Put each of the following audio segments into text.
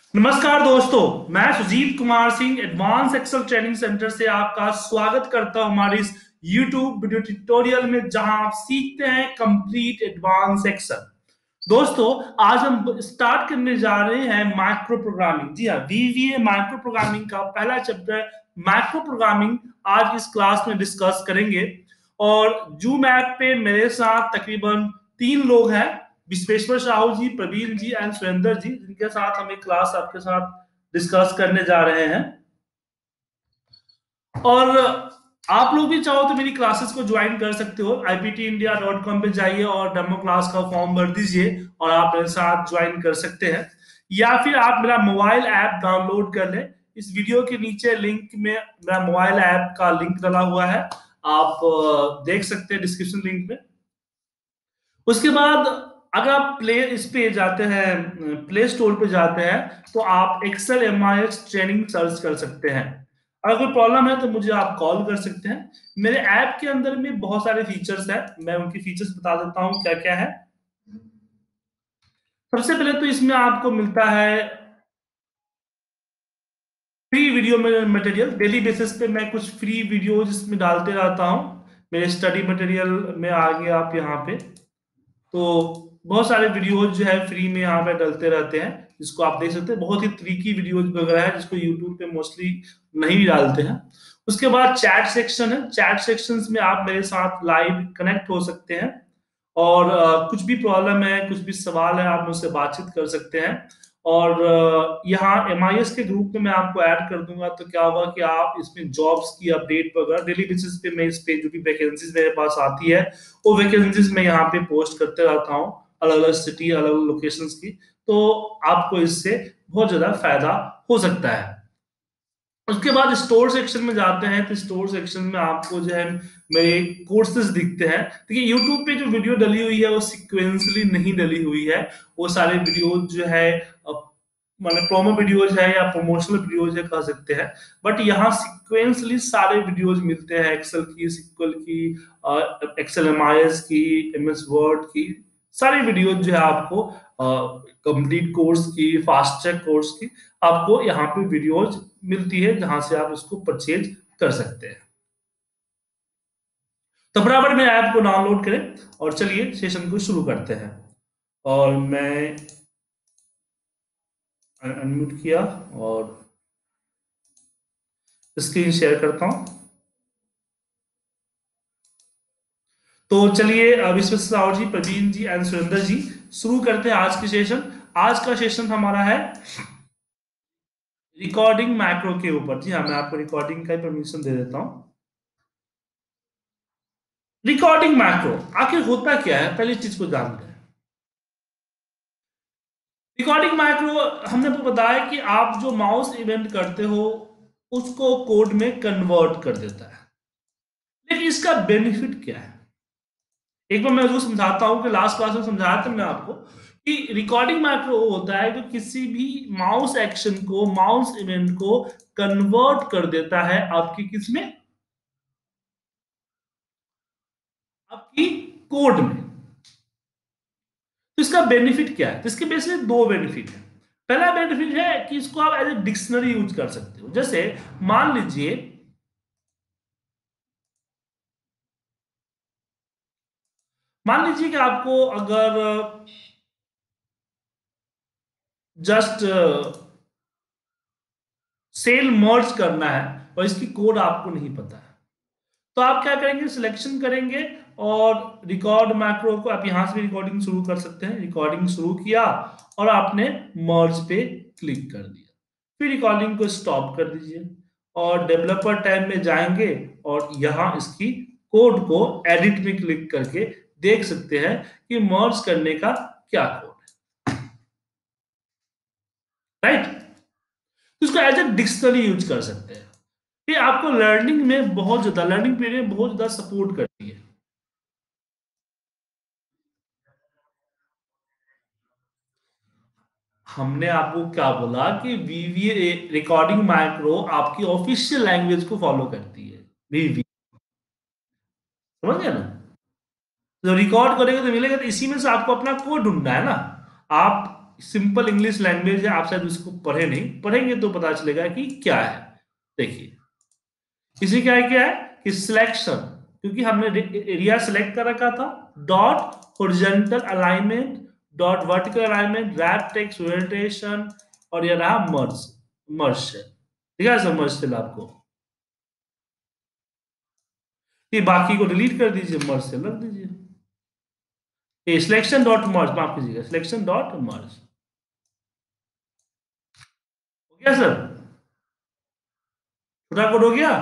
नमस्कार दोस्तों। मैं Sujit Kumar Singh advance Excel training centre से आपका स्वागत करता हूं हमारी इस YouTube वीडियो ट्यूटोरियल में, जहां आप सीखते हैं कंप्लीट एडवांस एक्सेल। दोस्तों, आज हम स्टार्ट करने जा रहे हैं माइक्रो प्रोग्रामिंग। जी हाँ, VBA माइक्रो प्रोग्रामिंग का पहला चैप्टर माइक्रो प्रोग्रामिंग आज इस क्लास में डिस्कस करेंगे। और जूम ऐप पे मेरे साथ तकरीबन 3 लोग हैं, विश्वेश्वर साहू जी, प्रवीण जी एंड सुरेंद्र जी, जिनके साथ हम एक क्लास आपके साथ डिस्कस करने जा रहे हैं। और आप लोग भी चाहो तो मेरी क्लासेस को ज्वाइन कर सकते हो। iptindia.com पे जाइए और डेमो क्लास का फॉर्म भर दीजिए और आप मेरे साथ ज्वाइन कर सकते हैं। या फिर आप मेरा मोबाइल ऐप डाउनलोड कर लें। इस वीडियो के नीचे लिंक में मेरा मोबाइल ऐप का लिंक डाला हुआ है, आप देख सकते हैं डिस्क्रिप्शन लिंक में। उसके बाद अगर आप प्ले इस पे जाते हैं, प्ले स्टोर पे जाते हैं, तो आप एक्सेल MIS ट्रेनिंग सर्च कर सकते हैं। अगर कोई प्रॉब्लम है तो मुझे आप कॉल कर सकते हैं। मेरे ऐप के अंदर में बहुत सारे फीचर्स हैं, मैं उनकी फीचर्स बता देता हूँ क्या क्या है। सबसे पहले तो इसमें आपको मिलता है free video material. Daily basis पे मैं कुछ फ्री वीडियोज इसमें डालते रहता हूँ। मेरे स्टडी मटेरियल में आ गए आप यहाँ पे, तो बहुत सारे वीडियोज जो है फ्री में यहाँ पे डलते रहते हैं, जिसको आप देख सकते हैं। बहुत ही ट्रिकी वीडियोज वगैरह है, जिसको यूट्यूब पे मोस्टली नहीं डालते हैं। उसके बाद चैट सेक्शन है। चैट सेक्शंस में आप मेरे साथ लाइव कनेक्ट हो सकते हैं और कुछ भी प्रॉब्लम है, कुछ भी सवाल है, आप मुझसे बातचीत कर सकते हैं। और यहाँ MIS के ग्रुप में मैं आपको ऐड कर दूंगा, तो क्या होगा कि आप इसमें जॉब्स की अपडेट वगैरह डेली बेसिस पे मैं इस पे जो भी वैकेंसीज मेरे पास आती है, वो वैकेंसीज मैं यहाँ पे पोस्ट करते रहता हूँ, अलग अलग सिटी, अलग अलग लोकेशंस की। तो आपको इससे बहुत ज्यादा फायदा हो सकता है। उसके बाद स्टोर सेक्शन में जाते हैं, तो स्टोर सेक्शन में आपको जो है मेरे कोर्सेज दिखते हैं। देखिए, यूट्यूब पे जो वीडियो डली हुई है वो सिक्वेंसली नहीं डली हुई है। वो सारे वीडियो जो है मतलब प्रोमो वीडियोज है या प्रमोशनल वीडियोज है कह सकते हैं। बट यहाँ सिक्वेंसली सारे वीडियोज मिलते हैं, एक्सेल की, सिक्वल की, एक्सेल MIS की, MS वर्ड की। सारी वीडियोज जो है आपको कंप्लीट कोर्स की, फास्ट ट्रैक कोर्स की, आपको यहाँ पे वीडियोज मिलती है, जहां से आप इसको परचेज कर सकते हैं। तो बराबर में ऐप को डाउनलोड करें और चलिए सेशन को शुरू करते हैं। और मैं अनम्यूट किया और स्क्रीन शेयर करता हूं। तो चलिए विश्वेश्वर साहू जी, प्रवीण जी एंड सुरेंद्र जी, शुरू करते हैं आज की सेशन। आज का सेशन हमारा है रिकॉर्डिंग मैक्रो के ऊपर। जी हाँ, मैं आपको रिकॉर्डिंग का परमिशन दे देता हूं। रिकॉर्डिंग मैक्रो आखिर होता क्या है, पहली चीज को जानते हैं। रिकॉर्डिंग मैक्रो हमने आपको बताया कि आप जो माउस इवेंट करते हो उसको कोड में कन्वर्ट कर देता है। लेकिन इसका बेनिफिट क्या है, एक बार मैं उसको समझाता हूं कि लास्ट क्लास में समझाया था मैंने आपको कि रिकॉर्डिंग मैक्रो होता है जो किसी भी माउस एक्शन को, माउस इवेंट को कन्वर्ट कर देता है आपकी किसमें, आपकी कोड में। तो इसका बेनिफिट क्या है, तो इसके बेसिकली दो बेनिफिट है। पहला बेनिफिट है कि इसको आप एज ए डिक्शनरी यूज कर सकते हो। जैसे मान लीजिए, कि आपको अगर जस्ट सेल मर्ज करना है और इसकी कोड आपको नहीं पता है, तो आप क्या करेंगे, सिलेक्शन करेंगे और रिकॉर्ड मैक्रो को आप यहां से भी रिकॉर्डिंग शुरू कर सकते हैं। रिकॉर्डिंग शुरू किया और आपने मर्ज पे क्लिक कर दिया, फिर रिकॉर्डिंग को स्टॉप कर दीजिए और डेवलपर टैब में जाएंगे और यहां इसकी कोड को एडिट में क्लिक करके देख सकते हैं कि मर्ज करने का क्या कोड है, राइट। तो इसको एज ए डिक्शनरी यूज कर सकते हैं। ये आपको लर्निंग में बहुत ज्यादा, लर्निंग पीरियड में बहुत ज्यादा सपोर्ट करती है। हमने आपको क्या बोला कि VBA रिकॉर्डिंग माइक्रो आपकी ऑफिशियल लैंग्वेज को फॉलो करती है, VBA। समझ गया ना। तो रिकॉर्ड करेंगे तो मिलेगा, तो इसी में से आपको अपना कोड ढूंढना है ना। आप सिंपल इंग्लिश लैंग्वेज है, आप शायद उसको पढ़े नहीं, पढ़ेंगे तो पता चलेगा कि क्या है। देखिए इसी क्या है कि सिलेक्शन, क्योंकि हमने एरिया सेलेक्ट कर रखा था, dot horizontal alignment, dot vertical alignment, wrap text orientation, और ये रहा मर्ज, मर्ज सेल। ठीक है सर, मर्ज सेल आपको, ये बाकी को डिलीट कर दीजिए, मर्ज सेल रख दीजिए। ये सिलेक्शन डॉट मर्ज, माफ कीजिएगा, सिलेक्शन डॉट मर्ज, हो गया सर, छोटा कोड हो गया।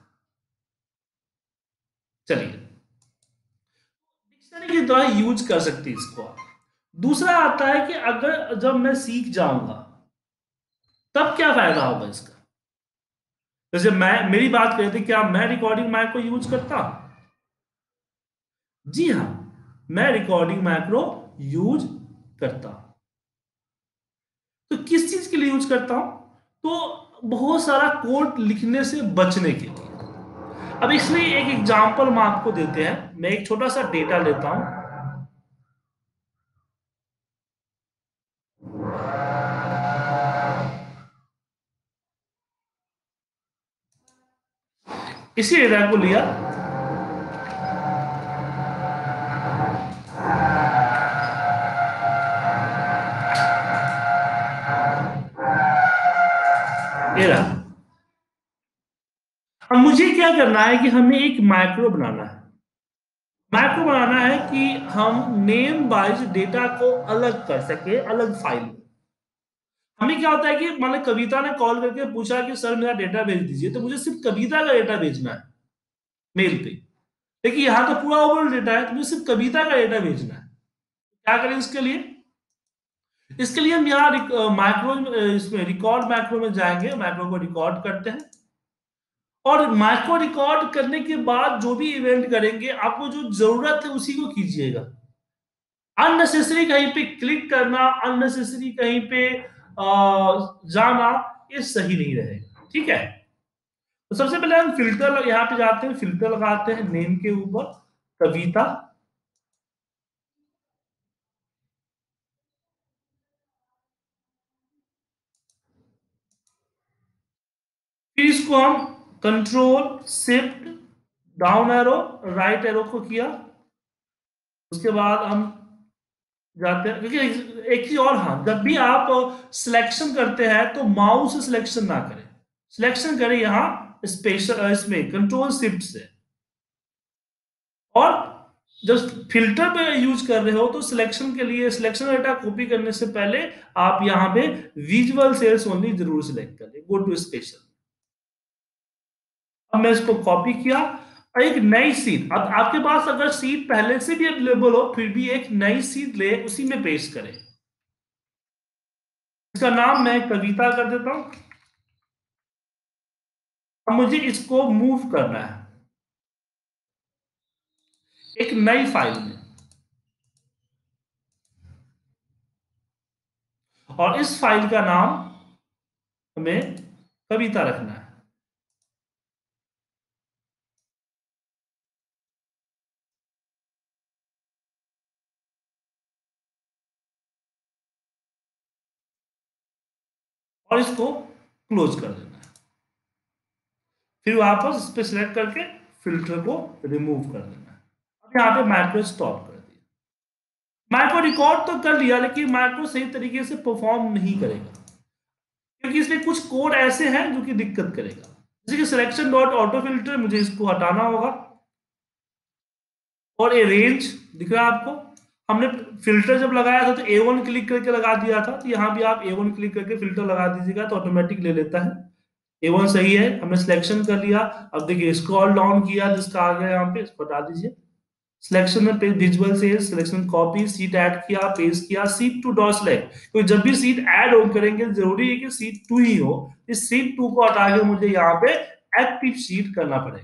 चलिए डिक्शनरी की तरह यूज कर सकते हैं इसको आप। दूसरा आता है कि अगर जब मैं सीख जाऊंगा तब क्या फायदा होगा इसका। जैसे मैं, मेरी बात करें थे, क्या मैं रिकॉर्डिंग माइक को यूज करता? जी हाँ, मैं रिकॉर्डिंग मैक्रो यूज करता। तो किस चीज के लिए यूज करता हूं? तो बहुत सारा कोड लिखने से बचने के लिए। अब इसलिए एक एग्जांपल हम आपको देते हैं, मैं एक छोटा सा डेटा लेता हूं। इसी डेटा को लिया, ये रहा। अब मुझे क्या करना है कि हमें एक मैक्रो बनाना है। मैक्रो बनाना है कि हम नेम वाइज डेटा को अलग कर सके, अलग फाइल में। हमें क्या होता है कि मान लो कविता ने कॉल करके पूछा कि सर मेरा डेटा भेज दीजिए, तो मुझे सिर्फ कविता का डेटा भेजना है मेल पे। देखिए यहाँ तो पूरा ओवरऑल डेटा है, तो मुझे सिर्फ कविता का डेटा भेजना है। क्या करें इसके लिए? इसके लिए हम यहाँ मैक्रो, इसमें रिकॉर्ड मैक्रो में जाएंगे, मैक्रो को रिकॉर्ड करते हैं, और मैक्रो रिकॉर्ड करने के बाद जो भी इवेंट करेंगे आपको जो जरूरत है उसी को कीजिएगा। अननेसेसरी कहीं पे क्लिक करना, अननेसेसरी कहीं पे जाना, ये सही नहीं रहेगा। ठीक है, तो सबसे पहले हम फिल्टर यहाँ पे जाते हैं, फिल्टर लगाते हैं नेम के ऊपर, कविता। फिर इसको हम control shift down arrow right arrow को किया। उसके बाद हम जाते हैं, क्योंकि एक चीज और, हाँ, जब भी आप सिलेक्शन करते हैं तो माउस से सिलेक्शन ना करें, सिलेक्शन करें यहाँ स्पेशल इसमें कंट्रोल शिफ्ट से। और जब फिल्टर पे यूज कर रहे हो तो सिलेक्शन के लिए, सिलेक्शन डेटा कॉपी करने से पहले आप यहाँ पे विजुअल सेल्स ओनली जरूर सिलेक्ट करें, गो टू स्पेशल। अब मैं इसको कॉपी किया और एक नई सीट, अब आपके पास अगर सीट पहले से भी अवेलेबल हो फिर भी एक नई सीट ले, उसी में पेस्ट करें। इसका नाम मैं कविता कर देता हूं। अब मुझे इसको मूव करना है एक नई फाइल में, और इस फाइल का नाम हमें कविता रखना है। और इसको क्लोज कर देना है। फिर वापस इस पर सिलेक्ट करके फिल्टर को रिमूव कर देना है। अब यहाँ पे मैक्रो स्टॉप कर दिया। मैक्रो रिकॉर्ड तो कर लिया, लेकिन मैक्रो सही तरीके से परफॉर्म नहीं करेगा, क्योंकि इसमें कुछ कोड ऐसे हैं जो कि दिक्कत करेगा। जैसे कि सिलेक्शन डॉट ऑटो फिल्टर, मुझे इसको हटाना होगा। और ये रेंज दिख रहा है आपको, हमने फिल्टर जब लगाया था तो A1 क्लिक करके लगा दिया था, तो यहाँ भी आप A1 क्लिक करके फिल्टर लगा दीजिएगा तो ऑटोमेटिक ले लेता है। A1 सही है, हमने सिलेक्शन कर लिया। अब देखिए स्क्रॉल डाउन किया जिसका आ गया यहाँ पे, इसको हटा दीजिए। सिलेक्शन में विजुअल से सिलेक्शन कॉपी, सीट ऐड किया, पेस्ट किया, सीट टू डॉट सेलेक्ट, तो जब भी सीट ऐड हो करेंगे जरूरी है कि सीट 2 ही हो। इस सीट 2 को हटा के मुझे यहाँ पे एक्टिव सीट करना पड़ेगा।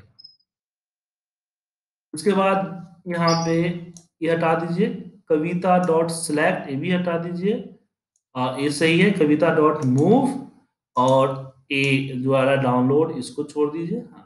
उसके बाद यहाँ पे ये हटा दीजिए, कविता डॉट सिलेक्ट, ये भी हटा दीजिए। ये सही है, कविता डॉट मूव, और ए द्वारा डाउनलोड इसको छोड़ दीजिए। हाँ,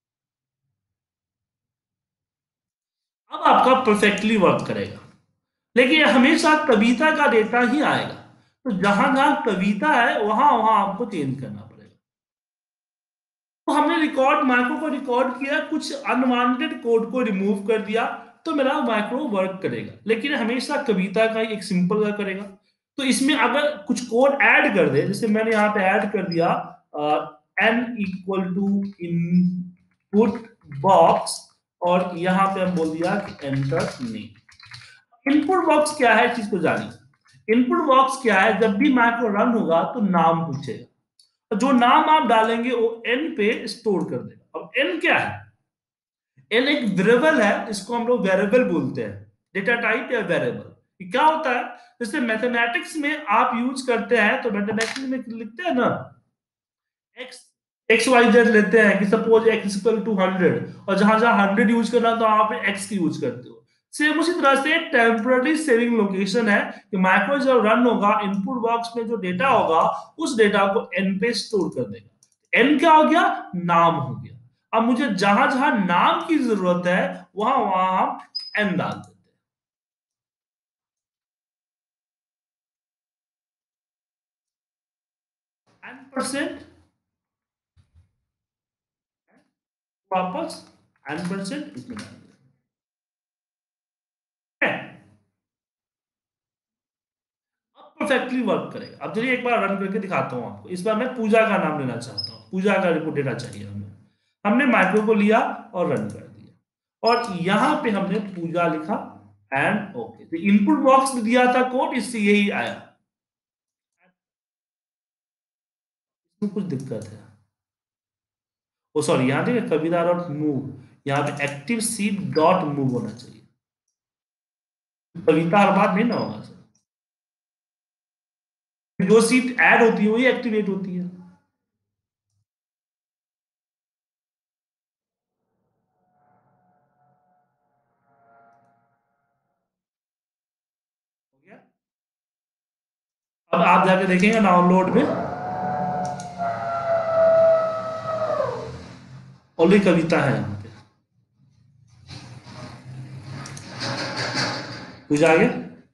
अब आपका परफेक्टली वर्क करेगा। लेकिन हमेशा कविता का डेटा ही आएगा। तो जहां जहां कविता है वहां वहां आपको चेंज करना पड़ेगा। तो हमने रिकॉर्ड माइक्रो को रिकॉर्ड किया, कुछ अनवांटेड कोड को रिमूव कर दिया, तो मेरा माइक्रो वर्क करेगा, लेकिन हमेशा कविता का एक सिंपल का करेगा। तो इसमें अगर कुछ कोड ऐड कर दे, जैसे मैंने यहाँ पे ऐड कर दिया n equal to input box, और यहाँ पे हम बोल दिया कि एंटर नेम। इनपुट बॉक्स क्या है, चीज को जानिए। इनपुट बॉक्स क्या है, जब भी माइक्रो रन होगा तो नाम पूछेगा, तो जो नाम आप डालेंगे वो n पे स्टोर कर देगा। अब n क्या है, n एक वेरिएबल है, इसको हम लोग वेरिएबल बोलते हैं, डेटा टाइप या वेरिएबल। क्या होता है, जैसे मैथमेटिक्स में आप यूज करते हैं, तो मैथमेटिक्स में लिखते हैं ना, x एक्स वाई जेड लेते हैं कि सपोज x इक्वल टू 100, और जहां जहां 100 यूज करना तो आप x की यूज करते हो। सेम उसी तरह से टेम्पररी सेविंग लोकेशन है कि माइक्रो जब रन होगा, इनपुट बॉक्स में जो डेटा होगा उस डेटा को n पे स्टोर कर देगा। n क्या हो गया, नाम हो गया। अब मुझे जहां जहां नाम की जरूरत है वहां वहां हम n डाल देते हैं। n% वापस n% इसमें डाल देते हैं। परफेक्टली वर्क करेगा। अब चलिए एक बार रन करके दिखाता हूं आपको। इस बार मैं पूजा का नाम लेना चाहता हूं, पूजा का रिपोर्ट डेटा चाहिए हमें। हमने माइक्रो को लिया और रन कर दिया, और यहां पे हमने पूजा लिखा एंड ओके। तो इनपुट बॉक्स में दिया था कोड, इससे यही आया। इसमें कुछ दिक्कत है, ओ सॉरी, यहाँ देखिए कविता डॉट मूव, यहाँ पे एक्टिव सी डॉट मूव होना चाहिए। कविता हर बार नहीं ना होगा सर, जो सीट ऐड होती है वही एक्टिवेट होती है। अब आप जाके देखेंगे डाउनलोड में, ऑलरेडी कविता है यहाँ पे। पूजा आगे।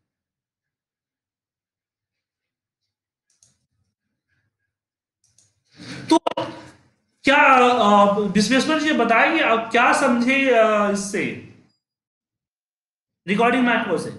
तो क्या विश्वेश्वर जी बताएंगे आप क्या समझे इससे, रिकॉर्डिंग मैक्रो से।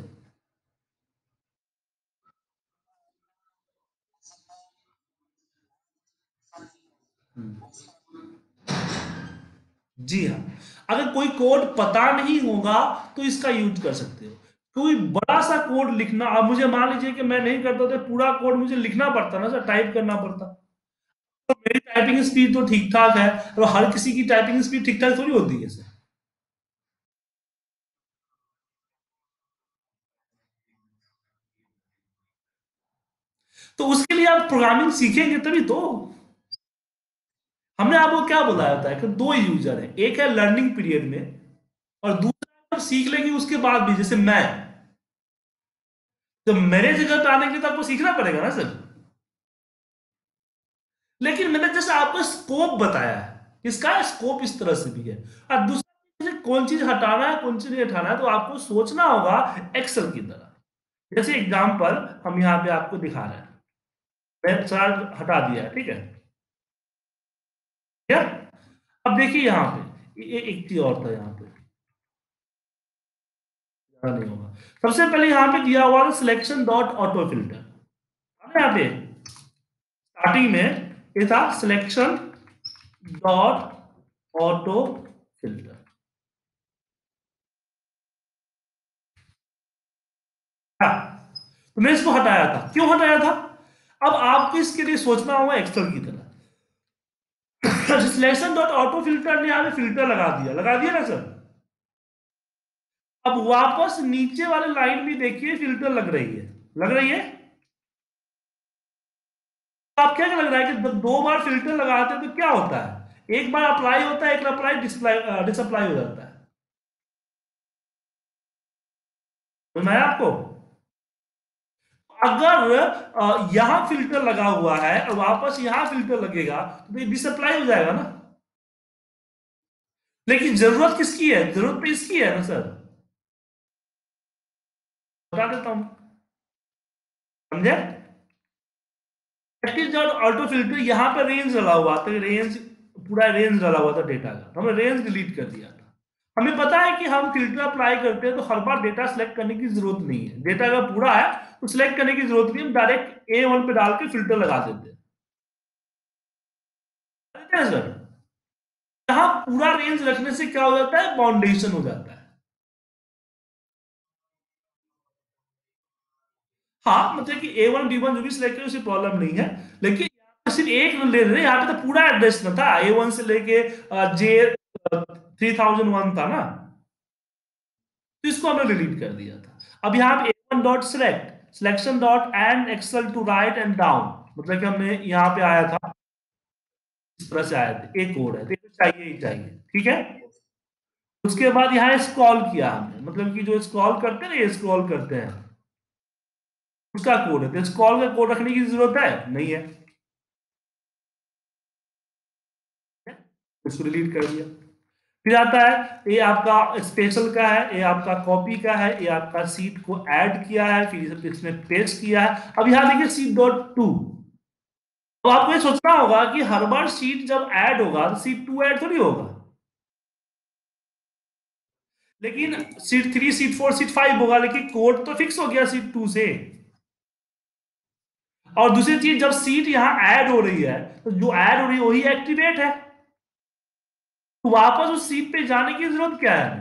जी हाँ, अगर कोई कोड पता नहीं होगा तो इसका यूज कर सकते हो। कोई बड़ा सा कोड लिखना, अब मुझे मान लीजिए कि मैं नहीं करता तो पूरा कोड मुझे लिखना पड़ता ना सर, टाइप करना पड़ता। तो मेरी टाइपिंग स्पीड तो ठीक ठाक है, और हर किसी की टाइपिंग स्पीड ठीक ठाक थोड़ी होती है सर। तो उसके लिए आप प्रोग्रामिंग सीखेंगे तभी तो। हमने आपको क्या बताया था कि दो यूजर है, एक है लर्निंग पीरियड में, और दूसरा आप सीख लेंगे उसके बाद भी। जैसे मैं, तो मेरे जगह पे आने के लिए तो आपको सीखना पड़ेगा ना सर। लेकिन मैंने जैसे आपको स्कोप बताया है, इसका स्कोप इस तरह से भी है। और दूसरा चीज, कौन चीज हटाना है कौन चीज नहीं हटाना है, तो आपको सोचना होगा एक्सेल की तरह। जैसे एग्जांपल हम यहाँ पे आपको दिखा रहे हैं, मैं चार्ट हटा दिया है, ठीक है क्या। अब देखिए यहाँ पे एक चीज और था यहाँ पे, नहीं होगा। सबसे पहले यहाँ पे दिया हुआ था सिलेक्शन डॉट ऑटो फिल्टर। यहाँ पे स्टार्टिंग में ये था सिलेक्शन डॉट ऑटो फिल्टर। तो मैं इसको हटाया था, क्यों हटाया था। अब आपको इसके लिए सोचना होगा एक्सेल की तरह। सिलेक्शन डॉट ऑटो फिल्टर ने यहाँ पे फिल्टर लगा दिया ना सर। अब वापस नीचे वाले लाइन में देखिए फिल्टर लग रही है, लग रही है। तो आप क्या लग रहा है कि दो बार फिल्टर लगाते हैं तो क्या होता है, एक बार अप्लाई होता है, एक अप्लाई डिसअप्लाई हो जाता है। तो मैं आपको, अगर यहां फिल्टर लगा हुआ है और वापस यहां फिल्टर लगेगा तो ये डिसअप्लाई हो जाएगा ना। लेकिन जरूरत किसकी है, जरूरत तो इसकी है ना सर। बता देता हूं, समझे? एक्टिव ऑटो फिल्टर यहाँ पे रेंज डाला हुआ था, रेंज पूरा रेंज डाला हुआ था डेटा का, हमने रेंज डिलीट कर दिया था। हमें पता है कि हम फिल्टर अप्लाई करते हैं तो हर बार डेटा सेलेक्ट करने की जरूरत नहीं है, डेटा अगर पूरा है तो सिलेक्ट करने की जरूरत नहीं, हम डायरेक्ट A1 पे डाल के फिल्टर लगा देते हैं सर। यहाँ पूरा रेंज रखने से क्या हो जाता है, बाउंडेशन हो जाता है। हाँ मतलब कि A1 B1 जो भी सिलेक्ट करें उसकी प्रॉब्लम नहीं है, लेकिन यहाँ पे सिर्फ एक ले रहे, यहाँ पे तो पूरा एड्रेस ना था, A1 से लेके J3001 था ना, तो इसको हमने डिलीट कर दिया था। अब यहाँ पे A1 dot select selection dot end excel to right and down, मतलब कि हमने यहाँ पे आया था, इस तरह से आया था, एक कोड है तो चाहिए ही चाहिए, ठीक है। उसके बाद यहाँ स्क्रॉल किया हमने, मतलब कि जो स्क्रॉल करते हैं ना, ये स्क्रॉल करते हैं उसका कोड है, तो स्क्रॉल का कोड रखने की जरूरत है नहीं है, इसको डिलीट कर दिया। फिर आता है ये आपका स्पेशल का है, ये आपका कॉपी का है, ये आपका सीट को ऐड किया है, फिर इसमें पेस्ट किया है। अब यहाँ देखिए सीट डॉट टू, तो आपको ये सोचना होगा कि हर बार सीट जब ऐड होगा तो सीट टू ऐड थोड़ी होगा, लेकिन sheet three sheet four sheet five होगा, लेकिन कोड तो फिक्स हो गया सीट टू से। और दूसरी चीज, जब सीट यहाँ ऐड हो रही है तो जो ऐड हो रही है वही एक्टिवेट है, तो वापस उस सीट पे जाने की जरूरत क्या है।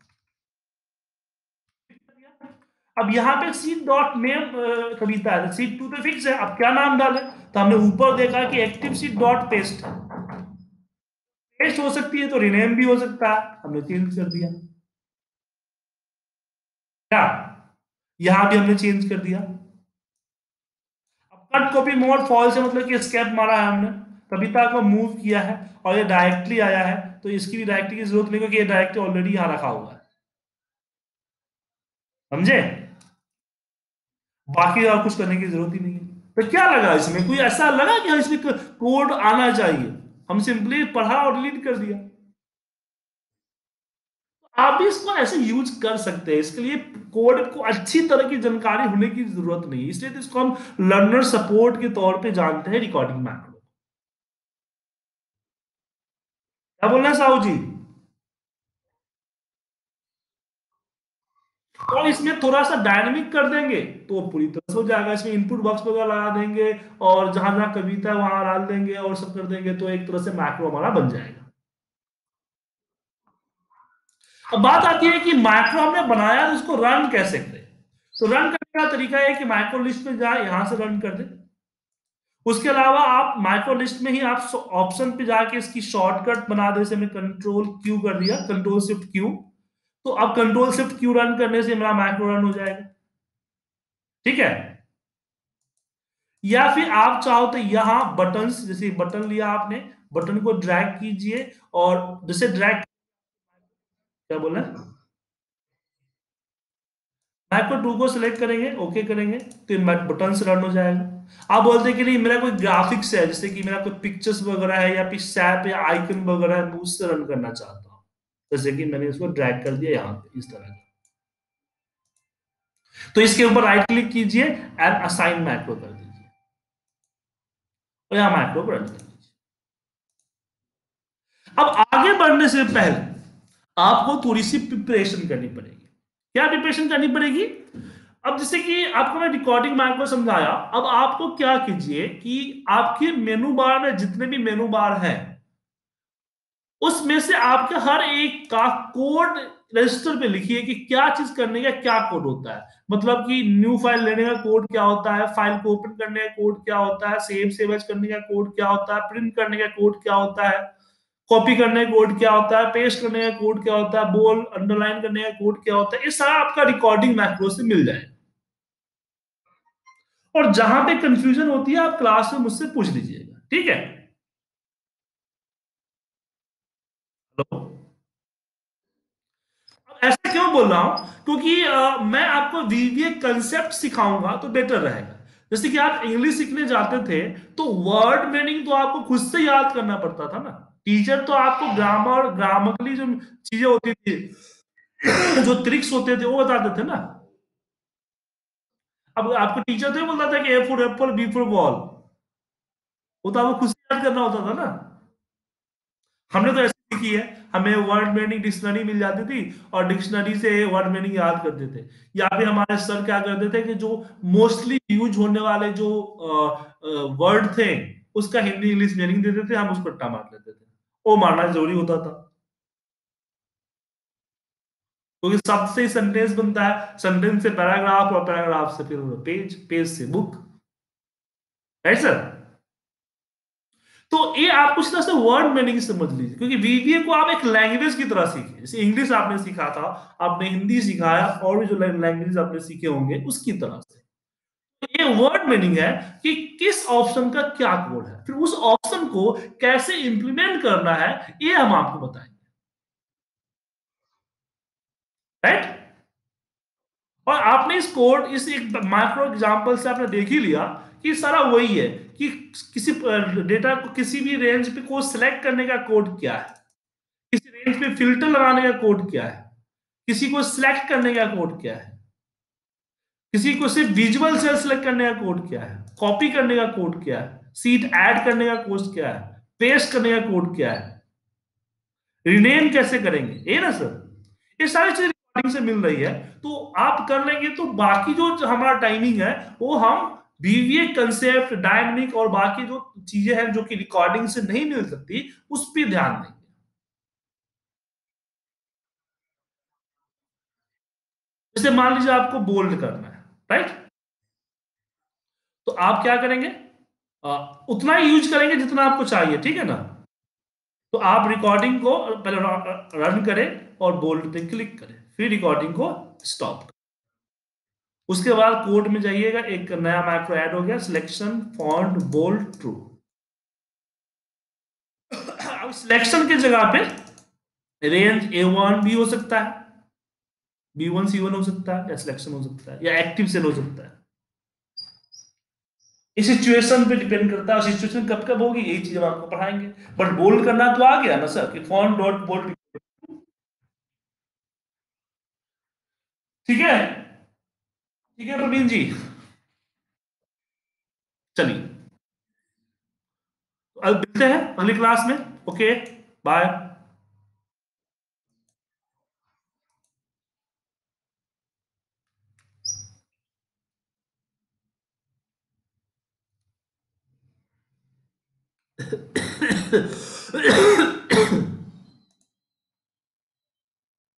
अब यहाँ पे सीट डॉट नेम कविता है, सीट टू तो फिक्स है, अब क्या नाम डाले, तो हमने ऊपर देखा कि active sheet dot paste, paste हो सकती है तो रिनेम भी हो सकता है, हमने चेंज कर दिया क्या, यहां भी हमने चेंज कर दिया। अब कट कॉपी मोड फॉल्स है, मतलब कि स्केप मारा है हमने, कविता को मूव किया है और ये डायरेक्टली आया है, तो इसकी भी डायरेक्टली की जरूरत नहीं, क्योंकि ये डायरेक्टली ऑलरेडी यहाँ रखा हुआ है, समझे? बाकी और कुछ करने की जरूरत ही नहीं है। तो क्या लगा इसमें, कोई ऐसा लगा कि इसमें कोड आना चाहिए, हम सिंपली पढ़ा और डिलीट कर दिया। आप भी इसको ऐसे यूज कर सकते हैं, इसके लिए कोड को अच्छी तरह की जानकारी होने की जरूरत नहीं है, इसलिए तो इसको हम लर्नर सपोर्ट के तौर पे जानते हैं, रिकॉर्डिंग मैक्रो। क्या बोलना है साहू जी? और इसमें थोड़ा सा डायनेमिक कर देंगे तो पूरी तरह से हो जाएगा, इसमें इनपुट बॉक्स वगैरह लगा देंगे और जहां जहां कविता है वहां डाल देंगे और सब कर देंगे, तो एक तरह से मैक्रो हमारा बन जाएगा। अब बात आती है कि मैक्रो हमने बनाया तो उसको रन कैसे करें। तो रन करने का तरीका है कि माइक्रो लिस्ट में जाए, यहां से रन कर दे। उसके अलावा आप माइक्रो लिस्ट में ही आप ऑप्शन पे जाके इसकी शॉर्टकट बना दे, जैसे मैंने कंट्रोल क्यू कर दिया, कंट्रोल शिफ्ट क्यू, तो अब कंट्रोल शिफ्ट क्यू रन करने से मेरा मैक्रो रन हो जाएगा, ठीक है। या फिर आप चाहो तो यहां बटन, जैसे बटन लिया आपने, बटन को ड्रैग कीजिए और जैसे ड्रैग, क्या बोला, मैक्रो टू को सिलेक्ट करेंगे, ओके करेंगे तो बटन से रन हो जाएगा। आप बोलते हैं कि नहीं मेरा कोई ग्राफिक्स है, जैसे कि मेरा कोई पिक्चर्स वगैरह है या फिर सैप या आइकन वगैरह है, मैं उससे रन करना चाहता हूँ, जैसे कि मैंने इसको ड्रैग कर दिया यहाँ पे इस तरह, तो इसके ऊपर राइट क्लिक कीजिए एंड असाइन मैक्रो कर दीजिए और यहाँ मैक्रो को रन कर दीजिए। अब आगे बढ़ने से पहले आपको थोड़ी सी प्रिपरेशन करनी पड़ेगी। क्या प्रिपरेशन करनी पड़ेगी? अब जैसे कि आपको मैं रिकॉर्डिंग मैक्रो समझाया, अब आपको क्या कीजिए कि आपके मेनू बार में जितने भी मेनू बार हैं उसमें से आपके हर एक का कोड रजिस्टर पे लिखिए कि क्या चीज करने का क्या कोड होता है, मतलब कि न्यू फाइल लेने का कोड क्या होता है, फाइल को ओपन करने का कोड क्या होता है, सेव एज करने का कोड क्या होता है, प्रिंट करने का कोड क्या होता है, कॉपी करने का कोड क्या होता है, पेस्ट करने का कोड क्या होता है, बोल अंडरलाइन करने का कोड क्या होता है, ये सारा आपका रिकॉर्डिंग मैक्रो से मिल जाए। और जहां पे कंफ्यूजन होती है आप क्लास में मुझसे पूछ लीजिएगा, ठीक है। हेलो, ऐसा क्यों बोल रहा हूं, क्योंकि मैं आपको वीवीए कंसेप्ट सिखाऊंगा तो बेटर रहेगा। जैसे कि आप इंग्लिश सीखने जाते थे तो वर्ड मीनिंग तो आपको खुद से याद करना पड़ता था ना, टीचर तो आपको ग्रामर ग्रामरली जो चीजें होती थी जो ट्रिक्स होते थे वो बताते थे ना। अब आपको टीचर तो ये बोलता था कि A for apple, B for ball, वो तो आपको खुद से याद करना होता था ना। हमने तो ऐसे सीखी है, हमें वर्ड मीनिंग डिक्शनरी मिल जाती थी और डिक्शनरी से वर्ड मीनिंग याद करते थे। या फिर हमारे सर क्या करते थे कि जो मोस्टली यूज होने वाले जो वर्ड थे उसका हिंदी इंग्लिश मीनिंग देते थे, हम उसको रट्टा मार लेते थे। वो मारना जरूरी होता था, क्योंकि सबसे सेंटेंस बनता है, सेंटेंस से पैराग्राफ और पैराग्राफ से फिर पेज, पेज से बुक, राइट सर। तो ये आप कुछ तरह से वर्ड मीनिंग समझ लीजिए, क्योंकि वीवीए को आप एक लैंग्वेज की तरह सीखे, जैसे इंग्लिश आपने सीखा था, आपने हिंदी सिखाया, और भी जो लैंग्वेज आपने सीखे होंगे उसकी तरह से। तो ये वर्ड मीनिंग है कि किस ऑप्शन का क्या कोड है, फिर उस ऑप्शन को कैसे इंप्लीमेंट करना है, ये हम आपको बताएंगे, राइट। और आपने इस कोड, इस एक माइक्रो एग्जांपल से आपने देख ही लिया कि सारा वही है कि किसी डेटा को किसी भी रेंज पे को सिलेक्ट करने का कोड क्या है, किसी रेंज पे फिल्टर लगाने का कोड क्या है, किसी को सिलेक्ट करने का कोड क्या है, किसी को सिर्फ विजुअल से सिलेक्ट करने का कोड क्या है, कॉपी करने का कोड क्या है, सीट ऐड करने का कोड क्या है, पेस्ट करने का कोड क्या है, रिनेम कैसे करेंगे, ये ना सर। ये सारी चीजें रिकॉर्डिंग से मिल रही है, तो आप कर लेंगे तो बाकी जो हमारा टाइमिंग है वो हम वीवीए कंसेप्ट, डायनेमिक और बाकी जो चीजें हैं जो कि रिकॉर्डिंग से नहीं मिल सकती उस पर ध्यान देंगे। जैसे मान लीजिए आपको बोल्ड करना है, राइट, तो आप क्या करेंगे, उतना ही यूज करेंगे जितना आपको चाहिए, ठीक है ना। तो आप रिकॉर्डिंग को पहले रन करें और बोल्ड पे क्लिक करें, फिर रिकॉर्डिंग को स्टॉप करें। उसके बाद कोड में जाइएगा, एक नया मैक्रो ऐड हो गया, सिलेक्शन फॉन्ट बोल्ड ट्रू। अब सिलेक्शन की जगह पे रेंज A1 भी हो सकता है, B1 C1 हो सकता है, या सिलेक्शन हो सकता है, या एक्टिव सेल हो सकता है। इस सिचुएशन पे डिपेंड करता है, सिचुएशन कब कब होगी यही चीज हम आपको पढ़ाएंगे। बट बोल्ड करना तो आ गया ना सर, कि फॉन्ट डॉट बोल्ड। ठीक है, ठीक है प्रवीण जी, चलिए अब मिलते हैं अगली क्लास में। Okay, bye.